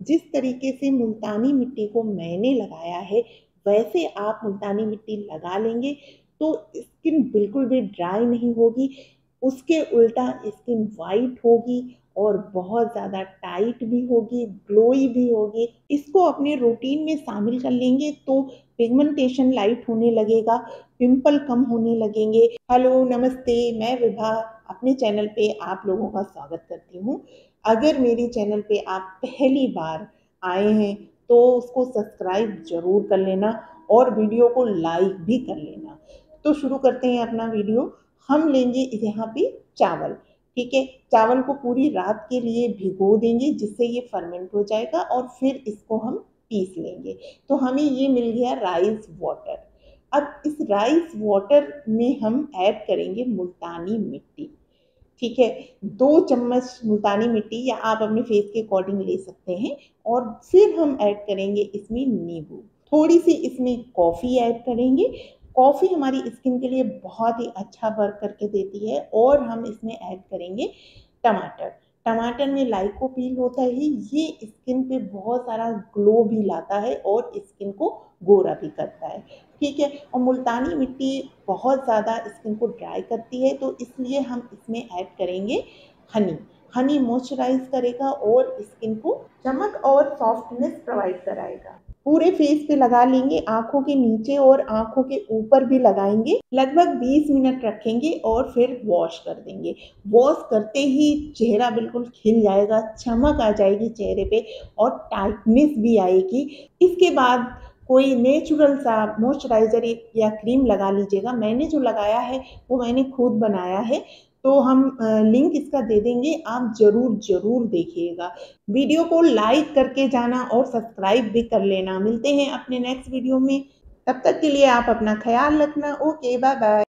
जिस तरीके से मुल्तानी मिट्टी को मैंने लगाया है, वैसे आप मुल्तानी मिट्टी लगा लेंगे तो स्किन बिल्कुल भी ड्राई नहीं होगी, उसके उल्टा स्किन वाइट होगी और बहुत ज़्यादा टाइट भी होगी, ग्लोई भी होगी। इसको अपने रूटीन में शामिल कर लेंगे तो पिगमेंटेशन लाइट होने लगेगा, पिंपल कम होने लगेंगे। हेलो, नमस्ते, मैं विभा अपने चैनल पे आप लोगों का स्वागत करती हूँ। अगर मेरे चैनल पे आप पहली बार आए हैं तो उसको सब्सक्राइब ज़रूर कर लेना और वीडियो को लाइक भी कर लेना। तो शुरू करते हैं अपना वीडियो। हम लेंगे यहाँ पे चावल, ठीक है? चावल को पूरी रात के लिए भिगो देंगे जिससे ये फर्मेंट हो जाएगा और फिर इसको हम पीस लेंगे। तो हमें ये मिल गया राइस वाटर। अब इस राइस वाटर में हम ऐड करेंगे मुल्तानी मिट्टी, ठीक है? 2 चम्मच मुल्तानी मिट्टी या आप अपने फेस के अकॉर्डिंग ले सकते हैं और फिर हम ऐड करेंगे इसमें नींबू, थोड़ी-सी इसमें कॉफ़ी ऐड करेंगे। कॉफ़ी हमारी स्किन के लिए बहुत ही अच्छा वर्क करके देती है और हम इसमें ऐड करेंगे टमाटर। टमाटर में लाइकोपीन होता है, ये स्किन पे बहुत सारा ग्लो भी लाता है और स्किन को गोरा भी करता है, ठीक है? और मुल्तानी मिट्टी बहुत ज़्यादा स्किन को ड्राई करती है तो इसलिए हम इसमें ऐड करेंगे हनी। हनी मॉइस्चराइज़ करेगा और स्किन को चमक और सॉफ्टनेस प्रोवाइड कराएगा। पूरे फेस पे लगा लेंगे, आँखों के नीचे और आँखों के ऊपर भी लगाएँगे। लगभग 20 मिनट रखेंगे और फिर वॉश कर देंगे। वॉश करते ही चेहरा बिल्कुल खिल जाएगा, चमक आ जाएगी चेहरे पे और टाइटनेस भी आएगी। इसके बाद कोई नेचुरल सा मॉइस्चराइज़र या क्रीम लगा लीजिएगा। मैंने जो लगाया है वो मैंने खुद बनाया है, तो हम लिंक इसका दे देंगे, आप ज़रूर देखिएगा। वीडियो को लाइक करके जाना और सब्सक्राइब भी कर लेना। मिलते हैं अपने नेक्स्ट वीडियो में, तब तक के लिए आप अपना ख़्याल रखना। Okay, bye bye.